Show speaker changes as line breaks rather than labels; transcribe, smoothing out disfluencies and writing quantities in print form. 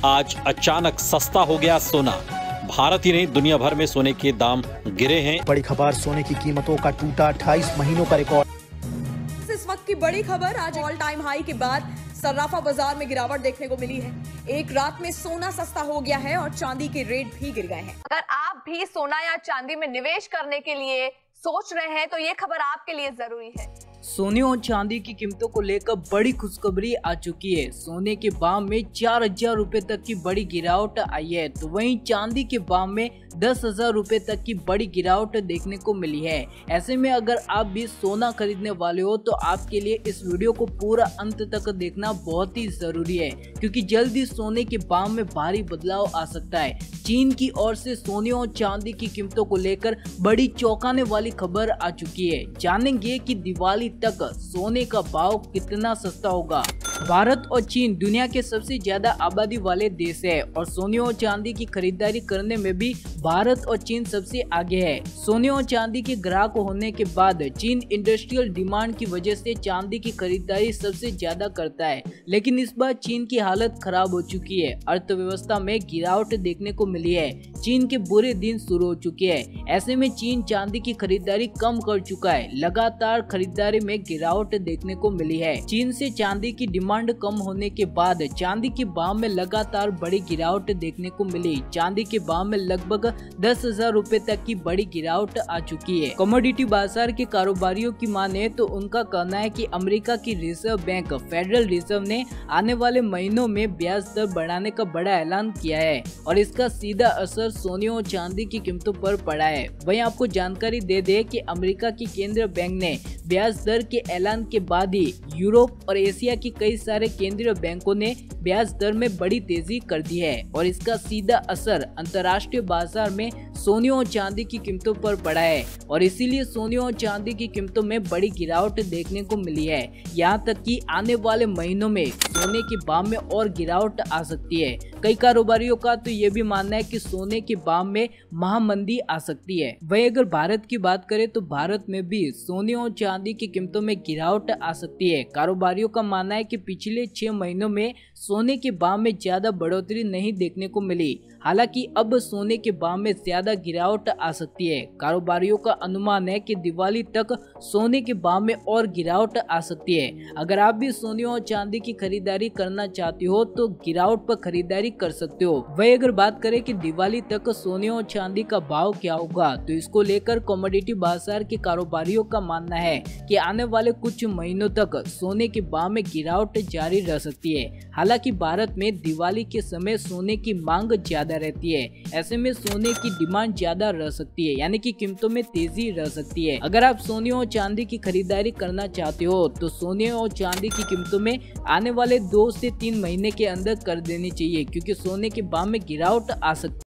आज अचानक सस्ता हो गया सोना। भारत ही नहीं दुनिया भर में सोने के दाम गिरे हैं।
बड़ी खबर, सोने की कीमतों का टूटा 28 महीनों का रिकॉर्ड।
इस वक्त की बड़ी खबर, आज ऑल टाइम हाई के बाद सर्राफा बाजार में गिरावट देखने को मिली है। एक रात में सोना सस्ता हो गया है और चांदी के रेट भी गिर गए हैं।
अगर आप भी सोना या चांदी में निवेश करने के लिए सोच रहे हैं तो ये खबर आपके लिए जरूरी है।
सोने और चांदी की कीमतों को लेकर बड़ी खुशखबरी आ चुकी है। सोने के दाम में 4,000 रुपए तक की बड़ी गिरावट आई है, तो वहीं चांदी के दाम में 10,000 रुपए तक की बड़ी गिरावट देखने को मिली है। ऐसे में अगर आप भी सोना खरीदने वाले हो तो आपके लिए इस वीडियो को पूरा अंत तक देखना बहुत ही जरूरी है, क्योंकि जल्दी सोने के दाम में भारी बदलाव आ सकता है। चीन की ओर से सोने और चांदी की कीमतों को लेकर बड़ी चौंकाने वाली खबर आ चुकी है। जानेंगे कि दिवाली तक सोने का भाव कितना सस्ता होगा। भारत और चीन दुनिया के सबसे ज्यादा आबादी वाले देश है और सोने और चांदी की खरीदारी करने में भी भारत और चीन सबसे आगे है। सोने और चांदी के ग्राहक होने के बाद चीन इंडस्ट्रियल डिमांड की वजह से चांदी की खरीदारी सबसे ज्यादा करता है, लेकिन इस बार चीन की हालत खराब हो चुकी है। अर्थव्यवस्था में गिरावट देखने को मिली है। चीन के बुरे दिन शुरू हो चुके हैं। ऐसे में चीन चांदी की खरीदारी कम कर चुका है। लगातार खरीदारी में गिरावट देखने को मिली है। चीन से चांदी की डिमांड कम होने के बाद चांदी के दाम में लगातार बड़ी गिरावट देखने को मिली। चांदी के दाम में लगभग 10,000 रुपए तक की बड़ी गिरावट आ चुकी है। कमोडिटी बाजार के कारोबारियों की माने तो उनका कहना है कि अमेरिका की रिजर्व बैंक फेडरल रिजर्व ने आने वाले महीनों में ब्याज दर बढ़ाने का बड़ा ऐलान किया है और इसका सीधा असर सोने और चांदी की कीमतों पर पड़ा है। वहीं आपको जानकारी दे दे कि अमेरिका की केंद्रीय बैंक ने ब्याज दर के ऐलान के बाद ही यूरोप और एशिया की कई सारे केंद्रीय बैंकों ने ब्याज दर में बड़ी तेजी कर दी है और इसका सीधा असर अंतर्राष्ट्रीय बाजार में सोने और चांदी की कीमतों पर पड़ा है और इसीलिए सोने और चांदी की कीमतों में बड़ी गिरावट देखने को मिली है। यहाँ तक कि आने वाले महीनों में सोने के दाम में और गिरावट आ सकती है। कई कारोबारियों का तो ये भी मानना है कि सोने के दाम में महामंदी आ सकती है। वहीं अगर भारत की बात करें तो भारत में भी सोने और चांदी की कीमतों में गिरावट आ सकती है। कारोबारियों का मानना है कि पिछले 6 महीनों में सोने के दाम में ज्यादा बढ़ोतरी नहीं देखने को मिली, हालांकि अब सोने के दाम में ज्यादा गिरावट आ सकती है। कारोबारियों का अनुमान है कि दिवाली तक सोने के दाम में और गिरावट आ सकती है। अगर आप भी सोने और चांदी की खरीदारी करना चाहते हो तो गिरावट पर खरीदारी कर सकते हो। वही अगर बात करें कि दिवाली तक सोने और चांदी का भाव क्या होगा, तो इसको लेकर कमोडिटी बाजार के कारोबारियों का मानना है कि आने वाले कुछ महीनों तक सोने के दाम में गिरावट जारी रह सकती है। हालांकि भारत में दिवाली के समय सोने की मांग ज्यादा रहती है, ऐसे में सोने की डिमांड ज्यादा रह सकती है, यानी कि कीमतों में तेजी रह सकती है। अगर आप सोने और चांदी की खरीदारी करना चाहते हो तो सोने और चांदी की कीमतों में आने वाले 2 से 3 महीने के अंदर कर देनी चाहिए, क्योंकि सोने के दाम में गिरावट आ सकती है।